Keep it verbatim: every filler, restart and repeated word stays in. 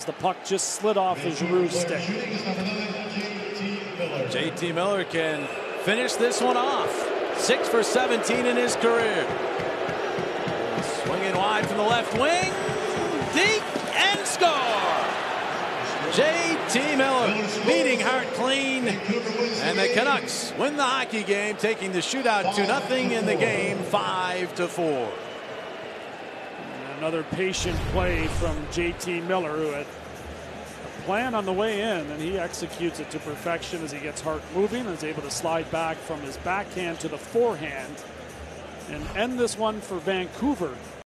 the puck just slid off his Giroux stick. J T Miller can finish this one off. Six for seventeen in his career. Swinging wide from the left wing. Deep and score. J T Miller beating Hart clean. And the Canucks win the hockey game, taking the shootout to nothing in the game, five to four. Another patient play from J T Miller, who had a plan on the way in, and he executes it to perfection as he gets Hart moving and is able to slide back from his backhand to the forehand and end this one for Vancouver.